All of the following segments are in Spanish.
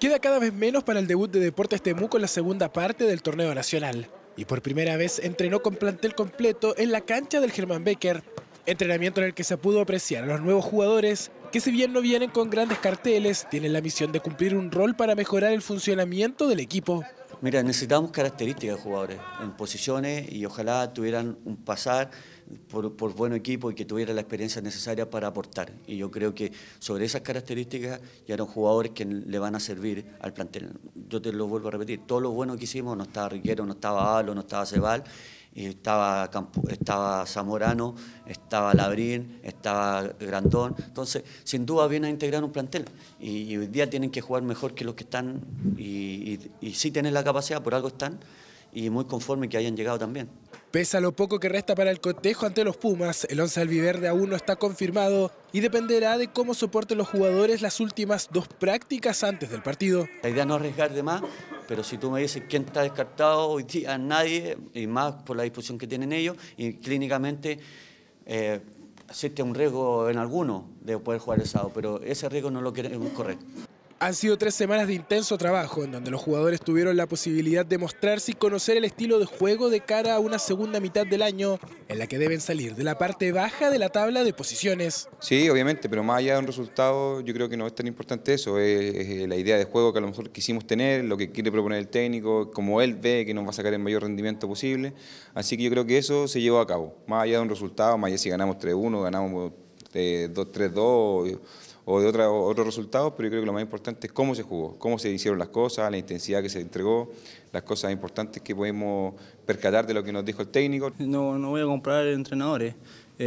Queda cada vez menos para el debut de Deportes Temuco en la segunda parte del torneo nacional. Y por primera vez entrenó con plantel completo en la cancha del Germán Becker. Entrenamiento en el que se pudo apreciar a los nuevos jugadores, que si bien no vienen con grandes carteles, tienen la misión de cumplir un rol para mejorar el funcionamiento del equipo. Mira, necesitamos características de jugadores en posiciones y ojalá tuvieran un pasar por buen equipo y que tuvieran la experiencia necesaria para aportar. Y yo creo que sobre esas características ya eran jugadores que le van a servir al plantel. Yo te lo vuelvo a repetir, todo lo bueno que hicimos, no estaba Riquero, no estaba Alo, no estaba Cebal, estaba Zamorano, estaba Labrín, estaba Grandón. Entonces, sin duda vienen a integrar un plantel y hoy día tienen que jugar mejor que los que están y sí tienen la capacidad, por algo están, y muy conforme que hayan llegado también. Pese a lo poco que resta para el cotejo ante los Pumas, el once albiverde aún no está confirmado y dependerá de cómo soporten los jugadores las últimas dos prácticas antes del partido. La idea no es arriesgar de más, pero si tú me dices quién está descartado hoy día, nadie, y más por la disposición que tienen ellos, y clínicamente existe un riesgo en alguno de poder jugar el sábado, pero ese riesgo no lo queremos correr. Han sido 3 semanas de intenso trabajo en donde los jugadores tuvieron la posibilidad de mostrarse y conocer el estilo de juego de cara a una segunda mitad del año en la que deben salir de la parte baja de la tabla de posiciones. Sí, obviamente, pero más allá de un resultado yo creo que no es tan importante eso, es la idea de juego que a lo mejor quisimos tener, lo que quiere proponer el técnico, como él ve que nos va a sacar el mayor rendimiento posible, así que yo creo que eso se llevó a cabo, más allá de un resultado, más allá si ganamos 3-1, ganamos 2-3-2 o de otros resultados, pero yo creo que lo más importante es cómo se jugó, cómo se hicieron las cosas, la intensidad que se entregó, las cosas importantes que podemos percatar de lo que nos dijo el técnico. No voy a comprar entrenadores,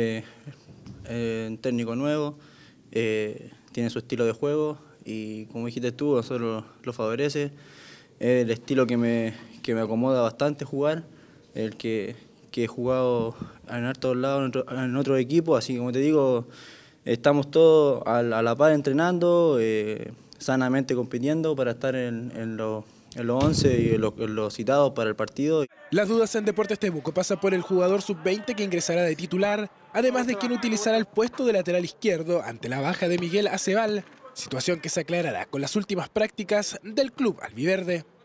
un técnico nuevo, tiene su estilo de juego y como dijiste tú, a nosotros lo favorece, el estilo que me acomoda bastante jugar, el que he jugado en hartos lados en otro equipo, así como te digo, estamos todos a la par entrenando, sanamente compitiendo para estar en los 11 y en los citados para el partido. Las dudas en Deportes Temuco pasan por el jugador sub-20 que ingresará de titular, además de quien utilizará el puesto de lateral izquierdo ante la baja de Miguel Acebal, situación que se aclarará con las últimas prácticas del club albiverde.